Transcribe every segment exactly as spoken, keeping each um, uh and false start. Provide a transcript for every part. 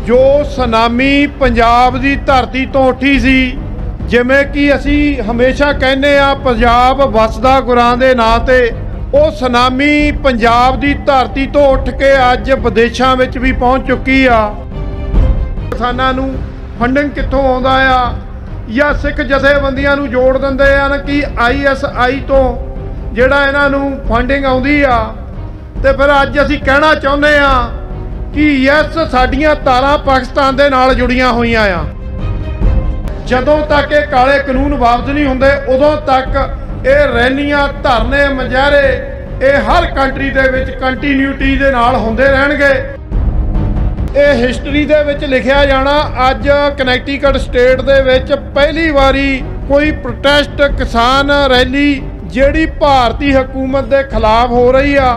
जो सुनामी पंजाब की धरती तो उठी सी, जिमें कि असी हमेशा कहने आ पंजाब वसदा गुरां दे नां ते, वो सुनामी पंजाब की धरती तो उठ के अज विदेशों में भी पहुँच चुकी आ। किसानां नूं फंडिंग कित्थों आउंदा आ या सिख जथेबंदियां नूं जोड़ दिंदे आ कि आई एस आई तो जिहड़ा इन्हां नूं फंडिंग आउंदी आ, ते फिर अज असी कहना चाहुंदे आ कि यस साडियां तारां पाकिस्तान दे नाल जुड़ियां होईयां आ। जदों तक ये काले कानून वापस नहीं हुंदे उदों तक ये रैलियां धरने मुजाहरे ये हर कंट्री दे विच कंटीन्यूटी दे नाल हुंदे रहणगे। ये हिस्टरी दे विच लिखिया जाना अज कनैक्टीकट स्टेट दे विच पहली वारी कोई प्रोटेस्ट किसान रैली जिहड़ी भारती हुकूमत दे खिलाफ हो रही आ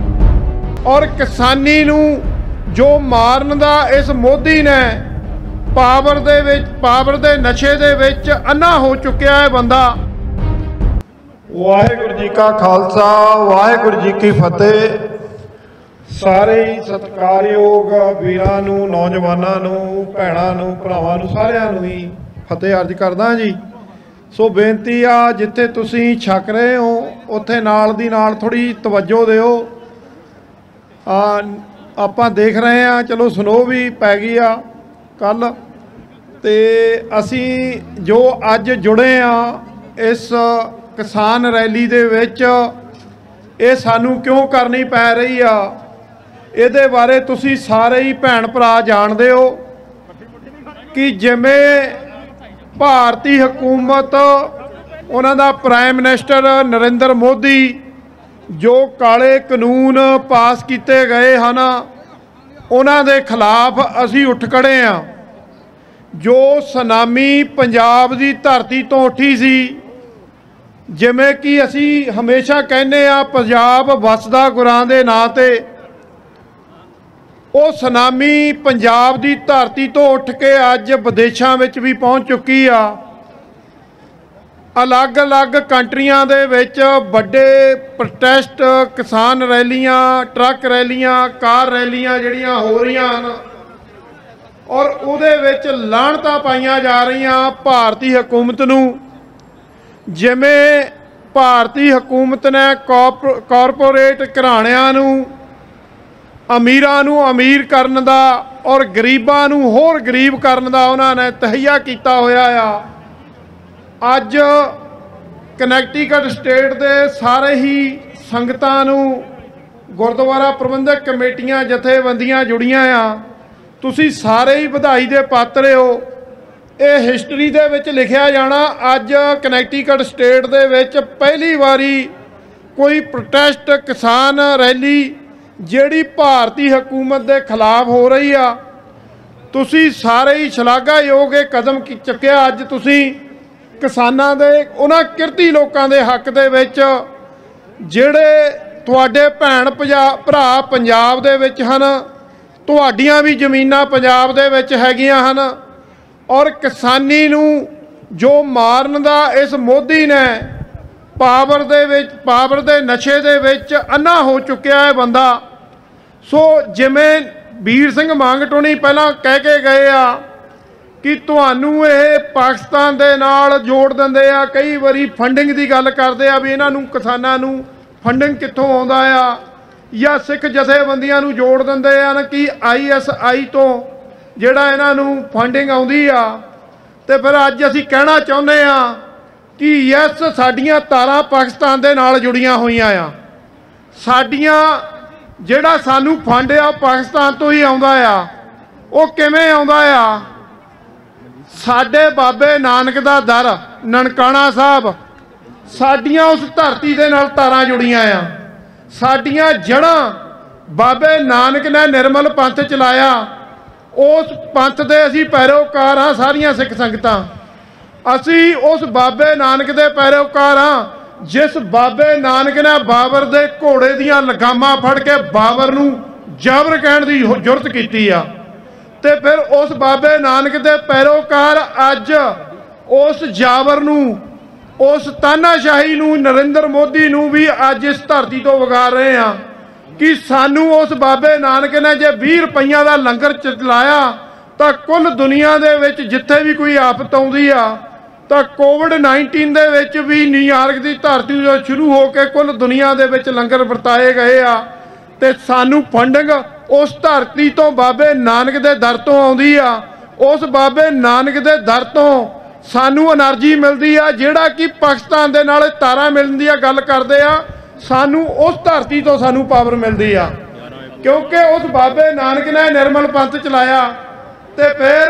और किसानी नूं जो मारन दा इस मोदी ने पावर दे विच पावर दे नशे दे विच अन्ना हो चुकिया है बंदा। वाहिगुरू जी का खालसा वाहिगुरू जी की फतेह। सारे ही सत्कारयोग वीरां नूं नौजवानां नूं भैणां नूं भरावां नूं सारिआं नूं ही फतेह अर्ज करदा जी। सो बेनती आ जिथे तुसीं छक रहे हो उत्थे नाल दी नाल थोड़ी तवज्जो दिओ। आ ਆਪਾਂ देख रहे हैं चलो स्नो भी पै गई आ कल, तो असी जो अज जुड़े हाँ इस किसान रैली दे विच ये सानू क्यों करनी पै रही आ, इहदे बारे तुसी सारे ही भैन भरा जाणदे हो कि जिवें भारती हुकूमत उन्हां the prime minister Narendra Modi जो काले कानून पास किए गए हैं उन्हां दे खिलाफ असी उठ खड़े हाँ। जो सुनामी पंजाब की धरती तो उठी सी, जिमें कि असी हमेशा कहने आ पंजाब वसदा गुरां दे नां ते, वो सुनामी पंजाब की धरती तो उठ के अज विदेशों में भी पहुँच चुकी आ। अलग अलग कंट्रियां दे विच बड़े प्रोटेस्ट किसान रैलियां ट्रक रैलियां कार रैलियां जिहड़ियां हो रहीआं हन और उहदे विच लाहनतां पाईयां जा रहीआं भारती हुकूमत नूं। जिवें भारती हुकूमत ने कॉरपोरेट घराणिਆਂ नूं अमीरां नूं अमीर करन दा और गरीबां नूं होर गरीब करन दा उन्हां ने तहैया कीता होया आ। अज कनैक्टीकट स्टेट दे सारे ही संगतां नूं गुरुद्वारा प्रबंधक कमेटियां जथेबंदियां जुड़ियां आ, तुसी सारे ही बधाई दे पात्र हो। ये हिस्टरी दे विच लिखिया जाना अज कनैक्टीकट स्टेट दे विच पहली वारी कोई प्रोटेस्ट किसान रैली जिहड़ी भारती हुकूमत दे खिलाफ हो रही आ। तुसी सारे ही शलाघायोग ये कदम चुक्या। अज तुसी किसानां दे उन्हां किरती लोकां दे हक दे विच जिहड़े तुहाडे भैण भरा पंजाब दे विच हन, तुहाडीआं भी जमीनां पंजाब दे विच हैगियां हन और किसानी नूं जो मारन दा इस मोदी ने पावर दे विच पावर दे नशे दे विच अन्ना हो चुकिया है बंदा। सो जिवें वीर सिंह मांगटोनी पहलां कह के गए आ कि तुहानू ये पाकिस्तान दे नाल जोड़ दिंदे आ, कई वारी फंडिंग की गल करते आ भी इन्हां नूं किसानां नूं फंडिंग कित्थों आउंदा आ या सिख जथेबंदियां नूं जोड़ दिंदे आ कि आई एस आई तो जिहड़ा इन्हां नूं फंडिंग आउंदी आ। ते फिर अज असी कहना चाहुंदे आ कि यस साडियां तारां पाकिस्तान दे नाल जुड़ियां होईयां आ। साडियां जिहड़ा सानू फंड आ पाकिस्तान तो ही आउंदा आ। वो किवें आउंदा आ? साडे बाबे नानक दा दर ननकाना साहब साडियां उस धरती दे नाल तारां जुड़ियां आ। साडियां जड़ां बाबे नानक ने निर्मल पंथ चलाया, उस पंथ दे असी पैरोकार हाँ। सारियां सिख संगतां असी उस बाबे नानक दे पैरोकार हाँ जिस बाबे नानक ने बाबर दे घोड़े दियां लगामां फड़ के बाबर नूं जाबर कहण दी जुरत कीती आ। ते फिर उस बाबे नानक दे पैरोकार अज उस जाबर नूं उस तानाशाही नूं नरेंद्र मोदी नूं भी अज इस धरती तो वगार रहे हैं कि सानू उस बाबे नानक ने जे बीस रुपइया का लंगर चलाया ਤਾਂ ਕੁੱਲ ਦੁਨੀਆ ਦੇ ਵਿੱਚ ਜਿੱਥੇ ਵੀ ਕੋਈ ਆਫਤ ਆਉਂਦੀ ਆ ਤਾਂ ਕੋਵਿਡ ਨਾਈਨਟੀਨ ਦੇ ਵਿੱਚ ਵੀ ਨਿਊਯਾਰਕ ਦੀ ਧਰਤੀ ਤੋਂ ਸ਼ੁਰੂ ਹੋ ਕੇ ਕੁੱਲ ਦੁਨੀਆ ਦੇ ਵਿੱਚ ਲੰਗਰ ਵਰਤਾਏ ਗਏ ਆ ਤੇ ਸਾਨੂੰ ਫੰਡਿੰਗ ਉਸ ਧਰਤੀ ਤੋਂ ਬਾਬੇ ਨਾਨਕ ਦੇ ਦਰ ਤੋਂ ਆਉਂਦੀ ਆ। ਉਸ ਬਾਬੇ ਨਾਨਕ ਦੇ ਦਰ ਤੋਂ ਸਾਨੂੰ એનર્ਜੀ ਮਿਲਦੀ ਆ, ਜਿਹੜਾ ਕਿ ਪਾਕਿਸਤਾਨ ਦੇ ਨਾਲ ਤਾਰਾਂ ਮਿਲਣ ਦੀ ਗੱਲ ਕਰਦੇ ਆ। ਸਾਨੂੰ ਉਸ ਧਰਤੀ ਤੋਂ ਸਾਨੂੰ ਪਾਵਰ ਮਿਲਦੀ ਆ, ਕਿਉਂਕਿ ਉਸ ਬਾਬੇ ਨਾਨਕ ਨੇ ਨਿਰਮਲ ਪੰਥ ਚਲਾਇਆ। ਤੇ ਫਿਰ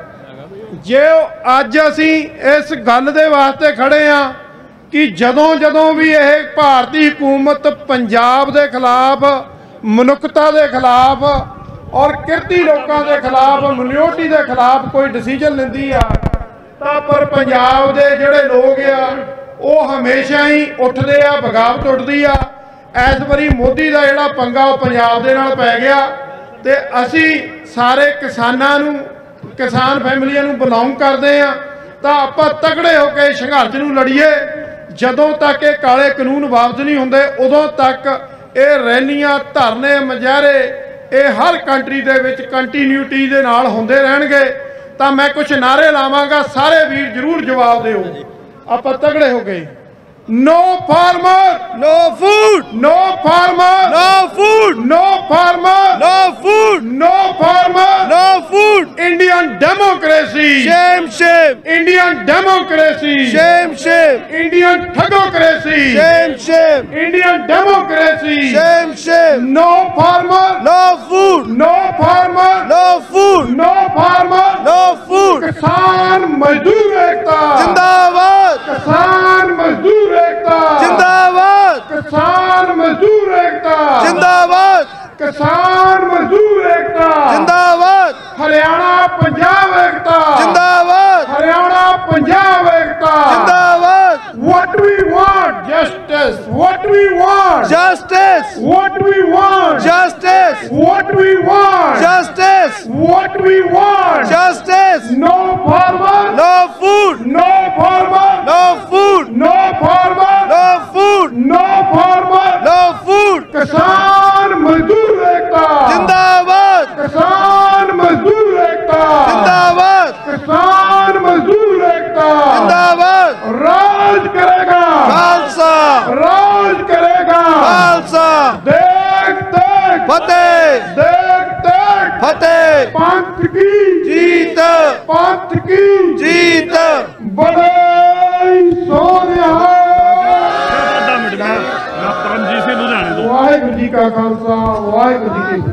ਜੇ ਅੱਜ ਅਸੀਂ ਇਸ ਗੱਲ ਦੇ ਵਾਸਤੇ ਖੜੇ ਆ ਕਿ ਜਦੋਂ ਜਦੋਂ ਵੀ ਇਹ ਭਾਰਤੀ ਹਕੂਮਤ ਪੰਜਾਬ ਦੇ ਖਿਲਾਫ, ਮਨੁੱਖਤਾ ਦੇ ਖਿਲਾਫ ਔਰ ਕਿਰਤੀ ਲੋਕਾਂ ਦੇ ਖਿਲਾਫ, ਮਿਨੋਰਟੀ ਦੇ ਖਿਲਾਫ ਕੋਈ ਡਿਸੀਜਨ ਲੈਂਦੀ ਆ ਤਾਂ ਪਰ ਪੰਜਾਬ ਦੇ ਜਿਹੜੇ ਲੋਕ ਆ ਉਹ ਹਮੇਸ਼ਾ ਹੀ ਉੱਠਦੇ ਆ, ਬਗਾਵਤ ਉੱਠਦੀ ਆ। ਇਸ ਵਾਰੀ ਮੋਦੀ ਦਾ ਜਿਹੜਾ ਪੰਗਾ ਉਹ ਪੰਜਾਬ ਦੇ ਨਾਲ ਪੈ ਗਿਆ ਤੇ ਅਸੀਂ ਸਾਰੇ ਕਿਸਾਨਾਂ ਨੂੰ, ਕਿਸਾਨ ਫੈਮਲੀਆਂ ਨੂੰ ਬਿਲੋਂਗ ਕਰਦੇ ਆ ਤਾਂ ਆਪਾਂ ਤਕੜੇ ਹੋ ਕੇ ਸੰਘਰਸ਼ ਨੂੰ ਲੜੀਏ। ਜਦੋਂ ਤੱਕ ਇਹ ਕਾਲੇ ਕਾਨੂੰਨ ਵਾਪਸ ਨਹੀਂ ਹੁੰਦੇ ਉਦੋਂ ਤੱਕ ਇਹ ਰੈਲੀਆਂ, ਧਰਨੇ, ਮੁਜ਼ਾਹਰੇ ਇਹ ਹਰ ਕੰਟਰੀ ਦੇ ਵਿੱਚ ਕੰਟੀਨਿਊਟੀ ਦੇ ਨਾਲ ਹੁੰਦੇ ਰਹਿਣਗੇ। ਤਾਂ ਮੈਂ ਕੁਝ ਨਾਰੇ ਲਾਵਾਂਗਾ, ਸਾਰੇ ਵੀਰ ਜ਼ਰੂਰ ਜਵਾਬ ਦਿਓ। ਆਪਾਂ ਤਗੜੇ ਹੋ ਗਏ। No farmer no food, no farmer no food, no farmer no food, no farmer no food. Indian democracy, shame shame, Indian democracy, shame shame, Indian ठगोक्रेसी, shame shame, Indian democracy, shame shame. No farmer, no food, no farmer, no food, no farmer, no food. किसान मजदूर एकता जिंदाबाद, किसान मजदूर एकता जिंदाबाद, किसान मजदूर एकता जिंदाबाद, किसान मजदूर एकता जिंदाबाद, हरियाणा पंजाब एकता जिंदाबाद, हरियाणा पंजाब एकता जिंदाबाद। What we want justice, what we want Justice, what we want justice, what we want justice, what we want justice। no farmer, No food, no farmer, no food, no farmer, no food, no farmer, no food। किसान मजदूर एकता जिंदाबाद, किसान मजदूर एकता जिंदाबाद, किसान मजदूर एकता जिंदाबाद। राज करेगा, खालसा, राज करेगा। खालसा। देख देख फतेह, देख देख फतेह, पंथ की जीत, पंथ की जीत। बड़े सोनिया परमजीत सिंह लुधियाने ਤੋਂ। वाहिगुरू जी का खालसा, वाहिगुरू जी की